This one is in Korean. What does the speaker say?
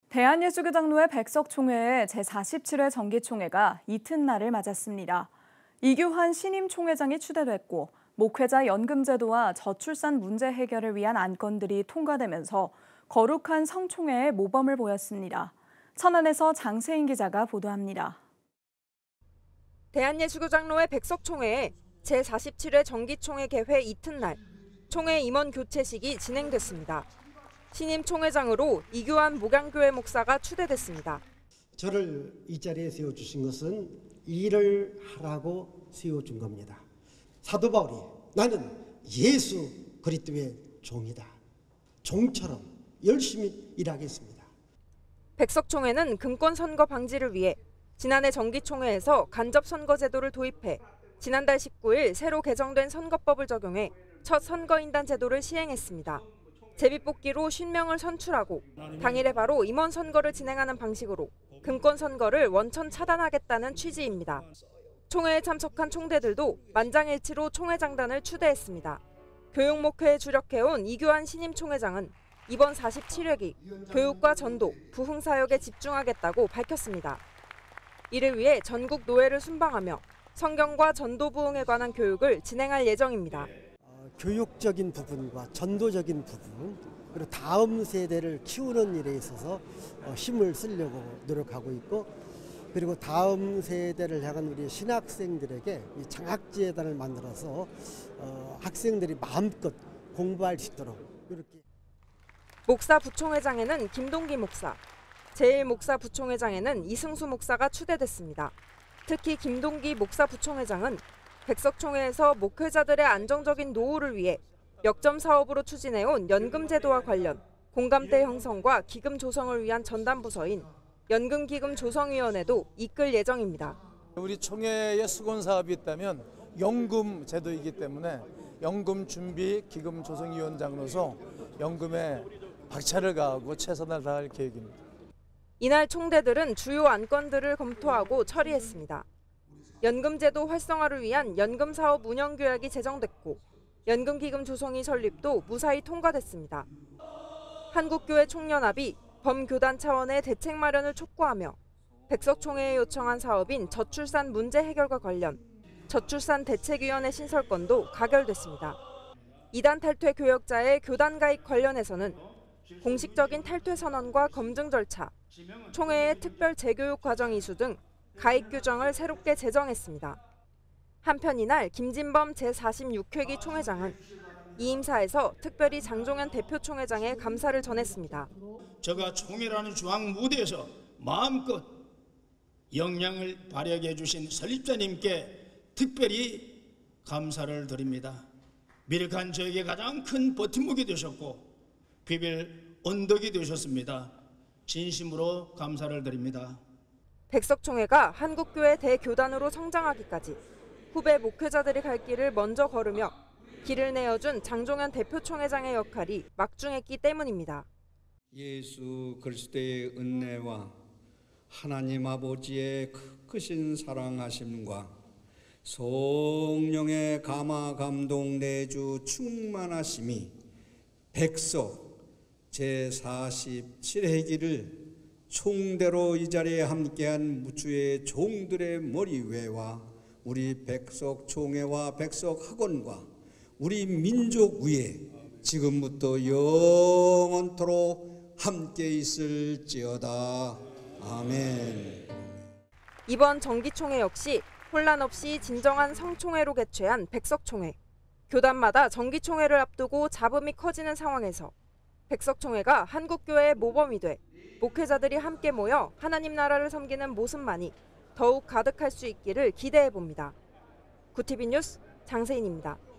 대한예수교장로회 백석총회의 제47회 정기총회가 이튿날을 맞았습니다. 이규환 신임 총회장이 추대됐고 목회자 연금제도와 저출산 문제 해결을 위한 안건들이 통과되면서 거룩한 성총회의 모범을 보였습니다. 천안에서 장세인 기자가 보도합니다. 대한예수교장로회 백석총회의 제47회 정기총회 개회 이튿날 총회 임원 교체식이 진행됐습니다. 신임 총회장으로 이규환 목양교회 목사가 추대됐습니다. 저를 이 자리에 세워주신 것은 일을 하라고 세워준 겁니다. 사도 바울이 나는 예수 그리스도의 종이다. 종처럼 열심히 일하겠습니다. 백석총회는 금권선거 방지를 위해 지난해 정기총회에서 간접선거제도를 도입해 지난달 19일 새로 개정된 선거법을 적용해 첫 선거인단 제도를 시행했습니다. 제비뽑기로 50명을 선출하고 당일에 바로 임원 선거를 진행하는 방식으로 금권 선거를 원천 차단하겠다는 취지입니다. 총회에 참석한 총대들도 만장일치로 총회장단을 추대했습니다. 교육목회에 주력해온 이규환 신임 총회장은 이번 47회기 교육과 전도, 부흥사역에 집중하겠다고 밝혔습니다. 이를 위해 전국 노회를 순방하며 성경과 전도 부흥에 관한 교육을 진행할 예정입니다. 교육적인 부분과 전도적인 부분, 그리고 다음 세대를 키우는 일에 있어서 힘을 쓰려고 노력하고 있고, 그리고 다음 세대를 향한 우리 신학생들에게 이 장학재단을 만들어서 학생들이 마음껏 공부할 수 있도록 이렇게. 목사 부총회장에는 김동기 목사, 제1목사 부총회장에는 이승수 목사가 추대됐습니다. 특히 김동기 목사 부총회장은 백석총회에서 목회자들의 안정적인 노후를 위해 역점 사업으로 추진해온 연금제도와 관련 공감대 형성과 기금 조성을 위한 전담부서인 연금기금조성위원회도 이끌 예정입니다. 우리 총회의 수건 사업이 있다면 연금 제도이기 때문에 연금 준비 기금 조성위원장으로서 연금에 박차를 가하고 최선을 다할 계획입니다. 이날 총대들은 주요 안건들을 검토하고 처리했습니다. 연금제도 활성화를 위한 연금사업 운영규약이 제정됐고 연금기금 조성위 설립도 무사히 통과됐습니다. 한국교회 총연합이 범교단 차원의 대책 마련을 촉구하며 백석총회에 요청한 사업인 저출산 문제 해결과 관련 저출산 대책위원회 신설건도 가결됐습니다. 이단 탈퇴 교역자의 교단 가입 관련해서는 공식적인 탈퇴 선언과 검증 절차, 총회의 특별 재교육 과정 이수 등 가입 규정을 새롭게 제정했습니다. 한편 이날 김진범 제46회기 총회장은 이임사에서 특별히 장종현 대표 총회장의 감사를 전했습니다. 제가 총회라는 중앙 무대에서 마음껏 역량을 발휘하게 해주신 설립자님께 특별히 감사를 드립니다. 미력한 저에게 가장 큰 버팀목이 되셨고 비빌 언덕이 되셨습니다. 진심으로 감사를 드립니다. 백석총회가 한국교회 대교단으로 성장하기까지 후배 목회자들이 갈 길을 먼저 걸으며 길을 내어준 장종현 대표 총회장의 역할이 막중했기 때문입니다. 예수 그리스도의 은혜와 하나님 아버지의 크신 사랑하심과 성령의 감화 감동 내주 충만하심이 백석 제47회기를 총대로 이 자리에 함께한 무주의 종들의 머리외와 우리 백석총회와 백석학원과 우리 민족 위에 지금부터 영원토록 함께 있을지어다. 아멘. 이번 정기총회 역시 혼란 없이 진정한 성총회로 개최한 백석총회. 교단마다 정기총회를 앞두고 잡음이 커지는 상황에서 백석총회가 한국교회의 모범이 돼 목회자들이 함께 모여 하나님 나라를 섬기는 모습만이 더욱 가득할 수 있기를 기대해 봅니다. 구티비 뉴스 장세인입니다.